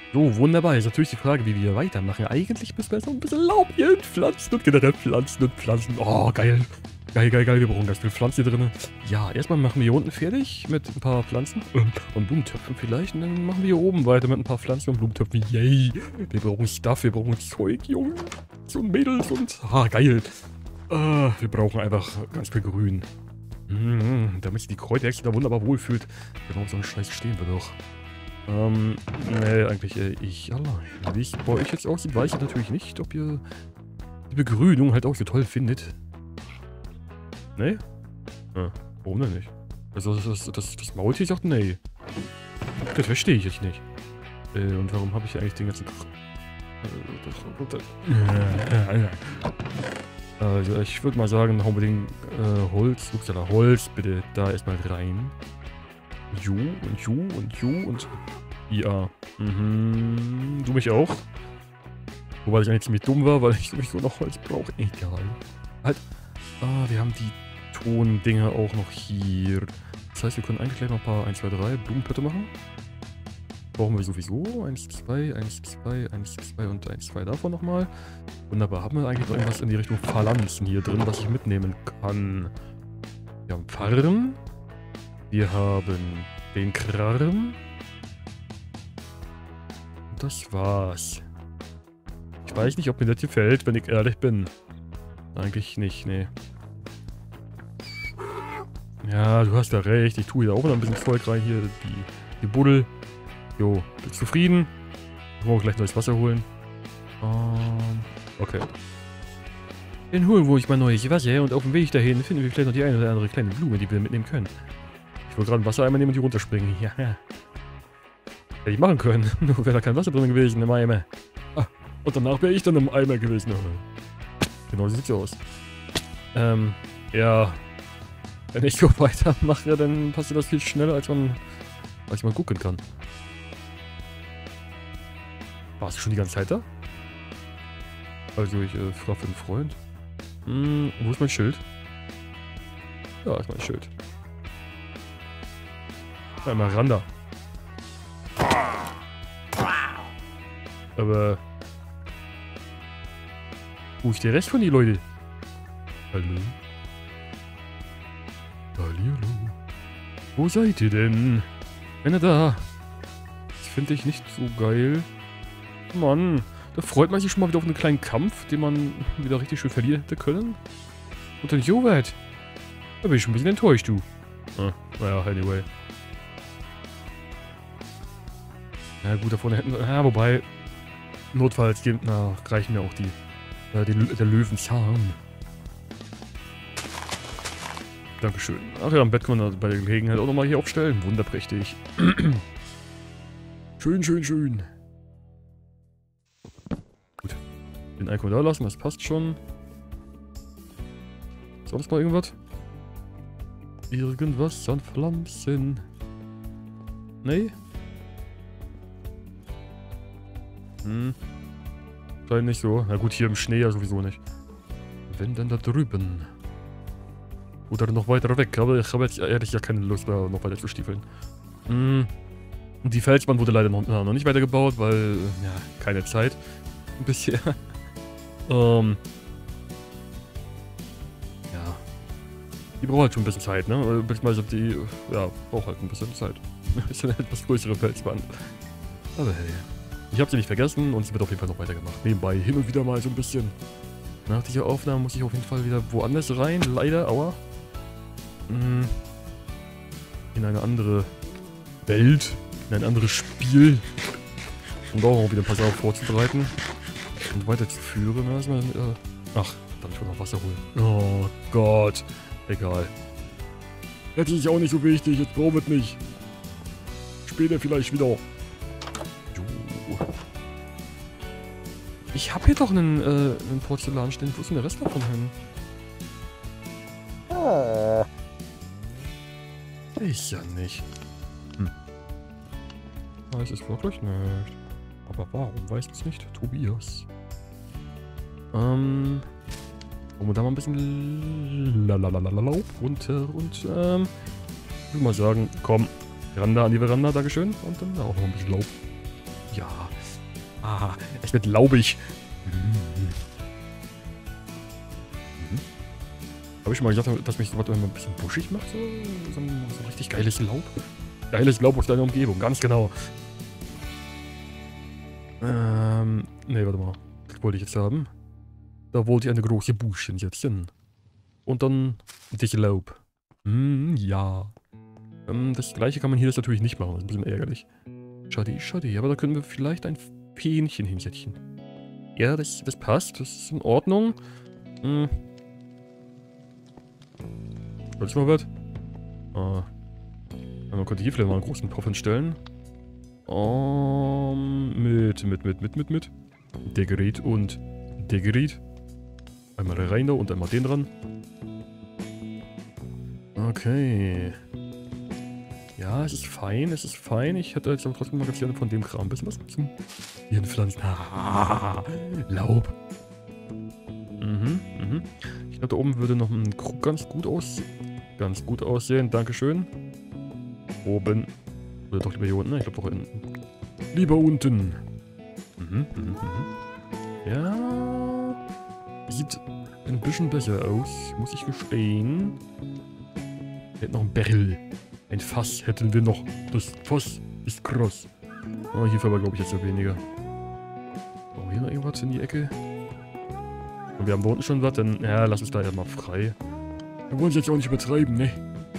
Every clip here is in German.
So, wunderbar. Jetzt natürlich die Frage, wie wir weitermachen. Eigentlich müssen wir jetzt noch ein bisschen Laub hier pflanzen und generell pflanzen und pflanzen. Oh, geil. Geil, geil, geil. Wir brauchen ganz viel Pflanzen hier drin. Ja, erstmal machen wir hier unten fertig mit ein paar Pflanzen und Blumentöpfen vielleicht. Und dann machen wir hier oben weiter mit ein paar Pflanzen und Blumentöpfen. Yay. Wir brauchen Stuff, wir brauchen Zeug, Jungs und Mädels und... Ah, geil. Wir brauchen einfach ganz viel Grün. Damit sich die Kräuterhexe da wunderbar wohlfühlt. Warum so ein Scheiß stehen wir doch. Nee, eigentlich ich allein. Wie es bei euch jetzt aussieht, weiß ich natürlich nicht, ob ihr die Begrünung halt auch so toll findet. Nee? Warum denn nicht? Also das Maultier sagt nee. Das verstehe ich jetzt nicht. Und warum habe ich eigentlich den ganzen... Also ich würde mal sagen, hauen wir den Holz, Holz bitte da erstmal rein. Ju und Ju und Ju und ja. Du mich auch. Wobei ich eigentlich ziemlich dumm war, weil ich sowieso noch Holz brauche. Egal. Halt. Wir haben die Tondinger auch noch hier. Das heißt, wir können eigentlich gleich noch ein paar 1, 2, 3 Blumenpötte machen. Brauchen wir sowieso. 1, 2, 1, 2, 1, 2 und 1, 2 davon nochmal. Wunderbar. Haben wir eigentlich noch irgendwas in die Richtung Phalanzen hier drin, was ich mitnehmen kann? Wir haben Farren. Wir haben den Krarren. Und das war's. Ich weiß nicht, ob mir das gefällt, wenn ich ehrlich bin. Eigentlich nicht, nee. Ja, du hast ja recht. Ich tue hier auch noch ein bisschen Zeug rein. Hier, die Buddel. Jo, bist du zufrieden? Ich muss gleich neues Wasser holen. Okay. Dann holen wir uns mal neues Wasser und auf dem Weg dahin finden wir vielleicht noch die eine oder andere kleine Blume, die wir mitnehmen können. Ich wollte gerade ein Wassereimer nehmen und die runterspringen. Ja. Hätte ich machen können. Nur wäre da kein Wasser drin gewesen im Eimer. Und danach wäre ich dann im Eimer gewesen. Genau so sieht's aus. Ja. Wenn ich so weitermache, dann passiert das viel schneller, als man gucken kann. Warst du schon die ganze Zeit da? Also ich frage für einen Freund. Wo ist mein Schild? Ja, ist mein Schild. Einmal ran da. Aber... Wo ist der Rest von die Leute? Hallo? Hallihallo. Wo seid ihr denn? Wenn er da. Das finde ich nicht so geil. Mann, da freut man sich schon mal wieder auf einen kleinen Kampf, den man wieder richtig schön verlieren hätte können. Und dann Jowert. Da bin ich schon ein bisschen enttäuscht, du. Naja, anyway. Ja gut, da vorne hätten wir... Ja, wobei... Notfalls reichen mir auch der Löwenzahn. Dankeschön. Ach ja, am Bett können wir bei der Gelegenheit auch nochmal hier aufstellen. Wunderprächtig. Schön, schön, schön. Gut. Den Alkohol da lassen, das passt schon. Sonst noch irgendwas? Irgendwas an Pflanzen? Nee? Scheint nicht so. Na gut, hier im Schnee ja sowieso nicht. Wenn dann da drüben. Oder noch weiter weg. Aber ich habe jetzt ehrlich ja keine Lust, da noch weiter zu stiefeln. Und die Felswand wurde leider noch nicht weitergebaut, weil, ja, keine Zeit. Bisher. Ja. Die braucht halt schon ein bisschen Zeit, ne? Beziehungsweise die, ja, braucht halt ein bisschen Zeit. Das ist eine etwas größere Felswand. Aber hey. Ich habe sie nicht vergessen und es wird auf jeden Fall noch weitergemacht. Nebenbei hin und wieder mal so ein bisschen. Nach dieser Aufnahme muss ich auf jeden Fall wieder woanders rein. Leider, aua. In eine andere Welt. In ein anderes Spiel. Um da auch wieder ein paar Sachen vorzubereiten. Und weiterzuführen. Ach, dann ich will noch Wasser holen. Oh Gott. Egal. Das ist auch nicht so wichtig. Jetzt brauchen wir es nicht. Später vielleicht wieder. Ich habe hier doch einen Porzellan stehen. Wo ist denn der Rest davon hin? Ist ja nicht. Weiß es wirklich nicht. Aber warum weiß es nicht? Tobias. Wollen wir da mal ein bisschen Laub runter und ich würde mal sagen, komm, Veranda an die Veranda, Dankeschön. Und dann auch noch ein bisschen Laub. Ja, Ah, es wird laubig. Mhm. Habe ich schon mal gesagt, dass mich sowas immer ein bisschen buschig macht? So richtig geiles Laub? Geiles Laub aus deiner Umgebung, ganz genau. Nee, warte mal. Das wollte ich jetzt haben. Da wollte ich eine große Buschen setzen. Und dann das Laub. Ja. Das gleiche kann man hier jetzt natürlich nicht machen. Das ist ein bisschen ärgerlich. Schade, schade. Aber da können wir vielleicht ein Fähnchen hinsetzen. Ja, das passt. Das ist in Ordnung. Soll ich mal was? Man könnte hier vielleicht mal einen großen Topf hinstellen. Mit. Der Gerät und der Gerät. Einmal rein da und einmal den dran. Okay. Ja, es ist fein, es ist fein. Ich hätte jetzt aber trotzdem mal ganz gerne von dem Kram ein bisschen was zum Hirnpflanzen. Laub. Ich glaube, da oben würde noch ein Krug ganz gut aussehen. Dankeschön. Oben. Oder doch lieber hier unten? Ich glaube doch hinten. Lieber unten. Ja. Sieht ein bisschen besser aus, muss ich gestehen. Wir hätten noch ein Barrel. Ein Fass hätten wir noch. Das Fass ist kross. Oh, hier aber glaube ich jetzt ja weniger. Oh, hier noch irgendwas in die Ecke. Und wir haben da unten schon was, dann, ja, lass es da erstmal frei. Wir wollen es jetzt auch nicht übertreiben, ne?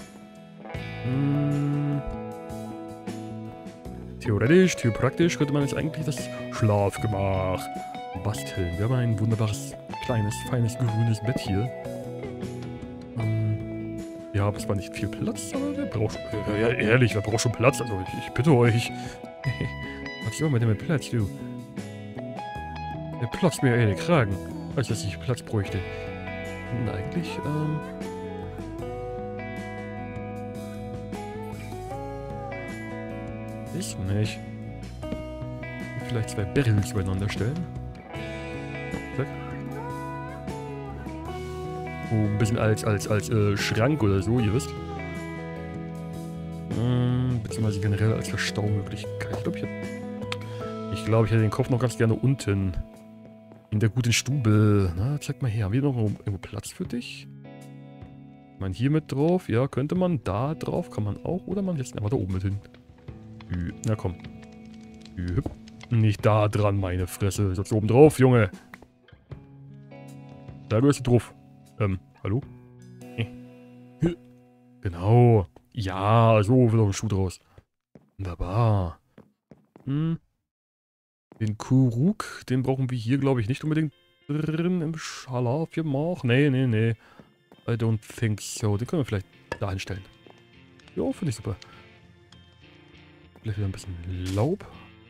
Theoretisch könnte man jetzt eigentlich das Schlafgemach basteln. Wir haben ein wunderbares, kleines, feines, grünes Bett hier. Ja, aber es war nicht viel Platz, aber wer braucht schon, ja, ehrlich, wer braucht schon Platz? Also, ich bitte euch. Was ist immer mit dem Platz, du? Der platzt mir den Kragen, als dass ich Platz bräuchte. Und eigentlich, ich nicht. Vielleicht zwei Barrels übereinander stellen. Zack. Oh, ein bisschen als Schrank oder so, ihr wisst. Beziehungsweise generell als Verstaumöglichkeit. Ich glaube, ich hätte den Kopf noch ganz gerne unten. In der guten Stube. Na, zeig mal her. Haben wir noch irgendwo Platz für dich? Ich meine, hier mit drauf. Ja, könnte man. Da drauf kann man auch. Oder man lässt ihn einfach da oben mit hin. Na komm. Nicht da dran, meine Fresse. Sitzt oben drauf, Junge. Da gehörst du drauf. Hallo? Genau. Ja, so wird auch ein Schuh draus. Wunderbar. Den Kuruk, den brauchen wir hier, glaube ich, nicht unbedingt drin im Schlafgemach. Nee. I don't think so. Den können wir vielleicht da hinstellen. Ja, finde ich super. Vielleicht wieder ein bisschen Laub.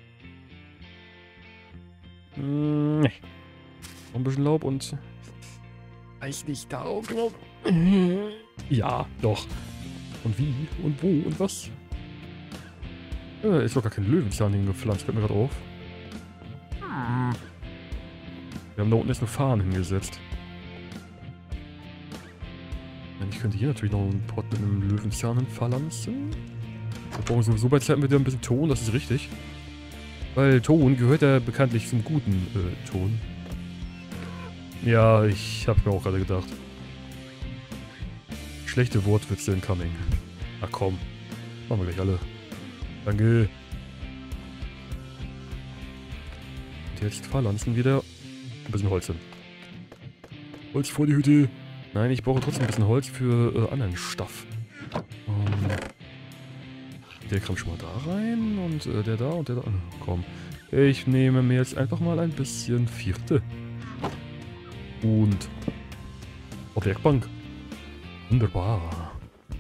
Nee. Noch ein bisschen Laub und... Weiß nicht, darauf genau. Ja, doch. Und wie? Und wo? Und was? Ist doch gar kein Löwenzahn hingepflanzt, fällt mir gerade auf. Wir haben da unten jetzt eine Fahne hingesetzt. Ich könnte hier natürlich noch einen Pot mit einem Löwenzahn pflanzen. Wir brauchen sowieso bei Zeiten wieder ein bisschen Ton, das ist richtig. Weil Ton gehört ja bekanntlich zum guten Ton. Ja, ich habe mir auch gerade gedacht. Schlechte Wortwitze incoming. Ach komm. Machen wir gleich alle. Danke. Und jetzt pflanzen wieder ein bisschen Holz hin. Holz vor die Hütte. Nein, ich brauche trotzdem ein bisschen Holz für anderen Stuff. Der kommt schon mal da rein und der da und der da. Komm. Ich nehme mir jetzt einfach mal ein bisschen Vierte. Und Werkbank. Wunderbar.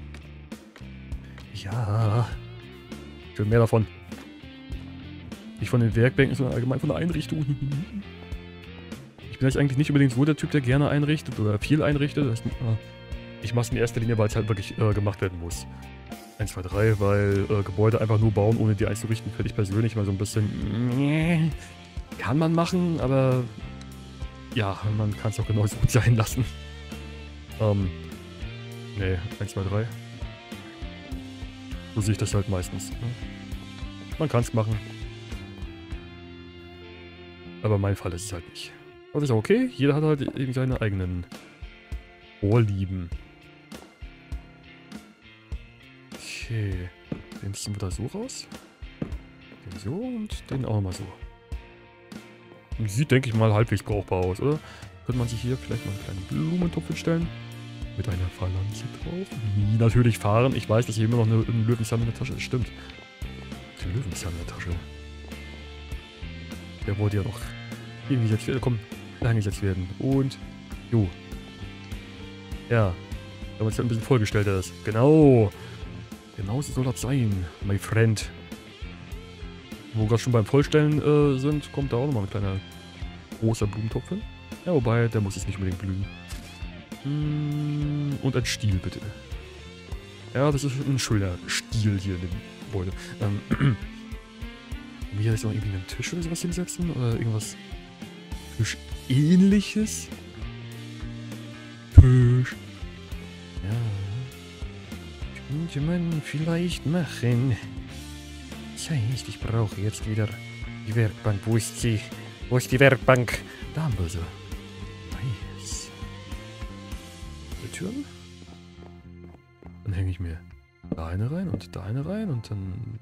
Ja. Schön mehr davon. Nicht von den Werkbänken, sondern allgemein von der Einrichtung. Ich bin jetzt eigentlich nicht unbedingt so der Typ, der gerne einrichtet oder viel einrichtet. Ich mache es in erster Linie, weil es halt wirklich gemacht werden muss. 1, 2, 3, weil Gebäude einfach nur bauen, ohne die einzurichten, finde ich persönlich mal so ein bisschen... Kann man machen, aber... Ja, man kann es auch genauso gut sein lassen. Nee, 1, 2, 3. So sehe ich das halt meistens. Ne? Man kann es machen. Aber mein Fall ist es halt nicht. Aber das ist auch okay. Jeder hat halt eben seine eigenen Vorlieben. Okay. Den ziehen wir da so raus. Den so und den auch mal so. Sieht, denke ich mal, halbwegs brauchbar aus, oder? Könnte man sich hier vielleicht mal einen kleinen Blumentopf hinstellen. Mit einer Phalanxe drauf. Nie natürlich fahren. Ich weiß, dass hier immer noch ein Löwenzahn in der Tasche ist. Stimmt. Der Löwenzahn in der Tasche. Der wollte ja noch eingesetzt werden. Komm, eingesetzt werden. Und. Jo. Ja. Wir haben uns ja ein bisschen vollgestellt, das. Genau. Genau so soll das sein, my friend. Wo wir gerade schon beim Vollstellen sind, kommt da auch nochmal ein kleiner großer Blumentopf hin. Ja, wobei, der muss jetzt nicht unbedingt blühen. Und ein Stiel, bitte. Ja, das ist ein schöner Stiel hier in dem Gebäude. Hier ist noch irgendwie einen Tisch oder sowas hinsetzen? Oder irgendwas Tischähnliches? Tisch. Ja. Könnte man vielleicht machen. Das heißt, ich brauche jetzt wieder die Werkbank. Wo ist sie? Wo ist die Werkbank? Da haben wir sie. Nice. Die Türen? Dann hänge ich mir da eine rein und da eine rein und dann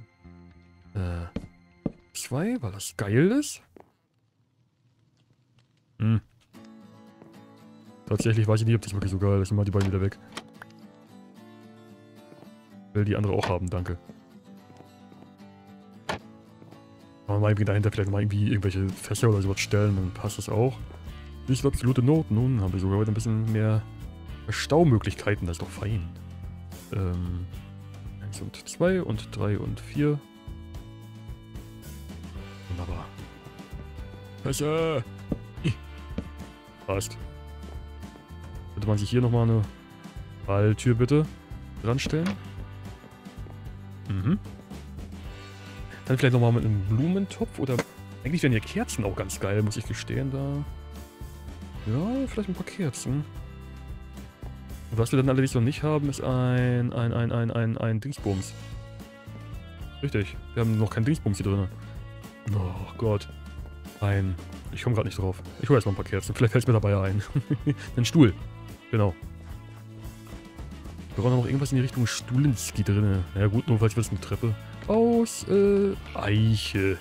2, weil das geil ist. Tatsächlich weiß ich nicht, ob das wirklich so geil ist. Ich mach die beiden wieder weg. Will die andere auch haben, danke. Aber mal irgendwie dahinter vielleicht mal irgendwie irgendwelche Fässer oder sowas stellen, dann passt das auch. Nicht so absolute Not. Nun haben wir sogar heute ein bisschen mehr Staumöglichkeiten, das ist doch fein. 1 und 2 und 3 und 4. Wunderbar. Fässer! Passt. Könnte man sich hier nochmal eine Falltür bitte ranstellen? Dann vielleicht nochmal mit einem Blumentopf oder... Eigentlich wären hier Kerzen auch ganz geil, muss ich gestehen, da... Ja, vielleicht ein paar Kerzen. Und was wir dann allerdings noch nicht haben, ist ein Dingsbums. Richtig, wir haben noch kein Dingsbums hier drin. Oh Gott. Ich komme gerade nicht drauf. Ich hole erstmal ein paar Kerzen, vielleicht fällt es mir dabei ein. Ein Stuhl. Genau. Wir brauchen noch irgendwas in die Richtung Stuhlinski drin. Na ja gut, nur falls wir es eine Treppe aus Eiche.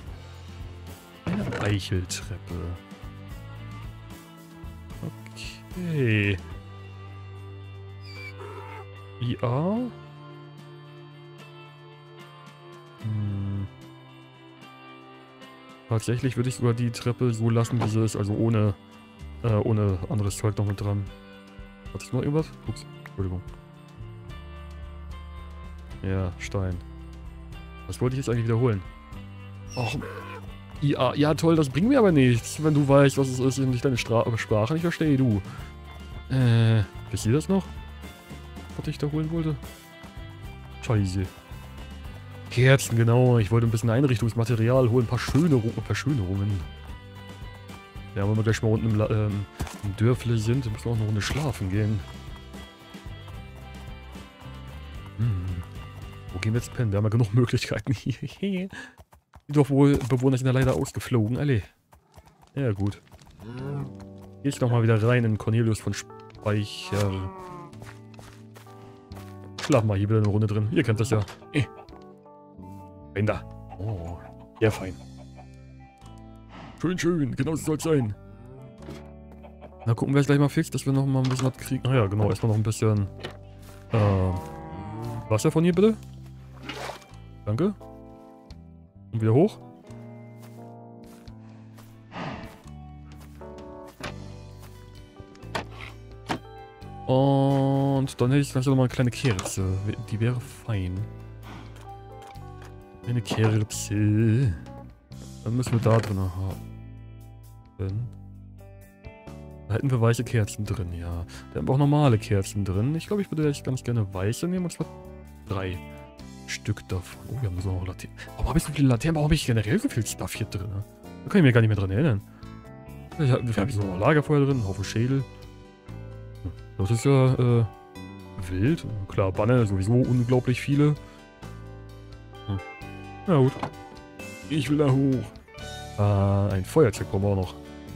Eine Eicheltreppe. Okay. Ja. Tatsächlich würde ich sogar die Treppe so lassen, wie sie ist, also ohne anderes Zeug noch mit dran. Hat sich noch irgendwas? Ups, Entschuldigung. Ja, Stein. Was wollte ich jetzt eigentlich wiederholen? Och, ja, ja toll, das bringt mir aber nichts, wenn du weißt, was es ist und ich deine Sprache nicht verstehe, du. Wisst ihr das noch? Was ich da holen wollte? Scheiße. Kerzen, genau. Ich wollte ein bisschen Einrichtungsmaterial holen, ein paar Verschönerungen. Ja, wenn wir gleich mal unten im Dörfle sind, dann müssen wir auch noch eine Runde schlafen gehen. Wo gehen wir jetzt pennen? Wir haben ja genug Möglichkeiten hier. Die Dorfbewohner sind ja leider ausgeflogen, alle. Ja, gut. Gehe ich nochmal wieder rein in Cornelius von Speicher. Schlafen mal hier wieder eine Runde drin. Ihr kennt das ja. Wenn da. Oh, ja fein. Schön, schön. Genau so soll es sein. Na, gucken wir jetzt gleich mal fix, dass wir noch mal ein bisschen was kriegen. Ah ja, genau. Erstmal noch ein bisschen Wasser von hier, bitte. Danke. Und wieder hoch. Und dann hätte ich vielleicht noch mal eine kleine Kerze. Die wäre fein. Eine Kerze. Dann müssen wir da drin haben. Da hätten wir weiße Kerzen drin, ja. Da haben wir auch normale Kerzen drin. Ich glaube, ich würde jetzt ganz gerne weiße nehmen. Und zwar 3 Stück davon. Oh, wir haben so noch Laternen. Warum habe ich so viele Laternen? Warum habe ich generell so viel Stuff hier drin? Da kann ich mir gar nicht mehr dran erinnern. Wir haben so noch Lagerfeuer drin, einen Haufen Schädel. Das ist ja wild. Klar, Banner sowieso unglaublich viele. Na gut. Ich will da hoch. Ein Feuerzeug brauchen wir auch noch.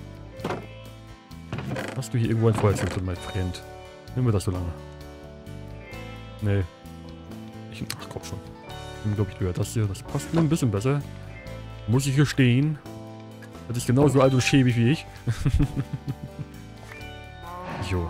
Hast du hier irgendwo ein Feuerzeug drin, mein Freund? Nehmen wir das so lange. Nee. Ach komm schon. Ich nehme, glaube ich, lieber das hier. Das passt mir ein bisschen besser. Muss ich hier stehen. Das ist genauso alt und schäbig wie ich. Jo.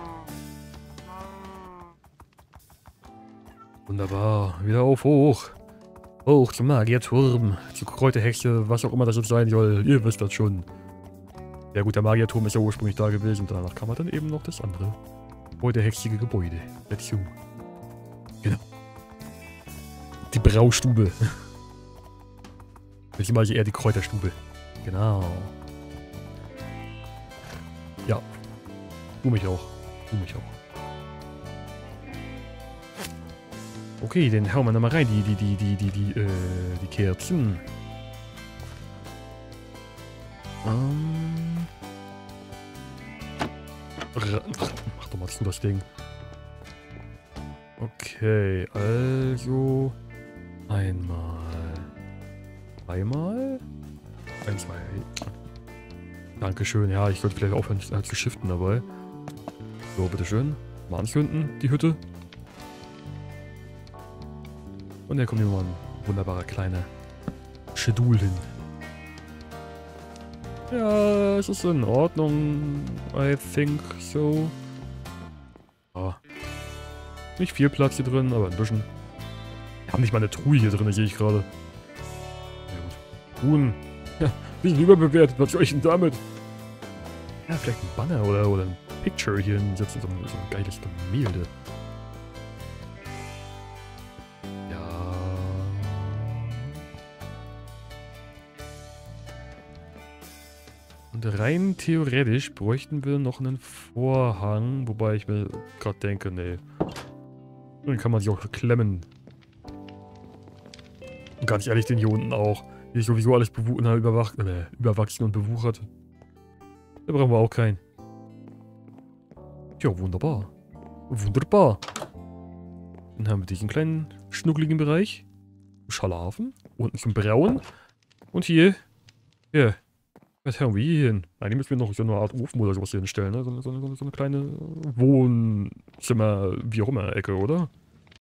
Wunderbar. Wieder auf hoch. Hoch zum Magierturm. Zur Kräuterhexe, was auch immer das jetzt sein soll. Ihr wisst das schon. Ja gut, der Magierturm ist ja ursprünglich da gewesen. Danach kam man dann eben noch das andere. Kräuterhexige Gebäude. Dazu. Genau. Die Braustube. Beziehungsweise eher die Kräuterstube. Genau. Ja. Du mich auch. Du mich auch. Okay, dann hauen wir nochmal rein. Die Kerzen. Mach doch mal zu das Ding. Okay, also. Einmal. Zweimal? Ein, zwei. Dankeschön. Ja, ich sollte vielleicht aufhören zu shiften dabei. So, bitteschön. Mal anzünden, die Hütte. Und dann kommt hier mal ein wunderbarer kleiner Schedul hin. Ja, es ist in Ordnung. I think so. Ah. Nicht viel Platz hier drin, aber ein bisschen. Wir haben nicht mal eine Truhe hier drin, sehe ich gerade. Ja gut. Truhen. Ja, bisschen überbewertet. Was soll ich denn damit? Ja, vielleicht ein Banner oder ein Picture hier hinsetzen. So ein geiles Gemälde. Ja. Und rein theoretisch bräuchten wir noch einen Vorhang. Wobei ich mir gerade denke, nee. Dann kann man sich auch klemmen. Und ganz ehrlich, den hier unten auch. Hier ist sowieso alles überwachsen und bewuchert. Da brauchen wir auch keinen. Ja, wunderbar. Wunderbar. Dann haben wir diesen kleinen, schnuckligen Bereich. Schlafen. Unten zum Brauen. Und hier. Ja. Was haben wir hier hin? Eigentlich müssen wir noch so eine Art Ofen oder sowas hier hinstellen, ne? So eine kleine Wohnzimmer, wie auch immer, Ecke, oder?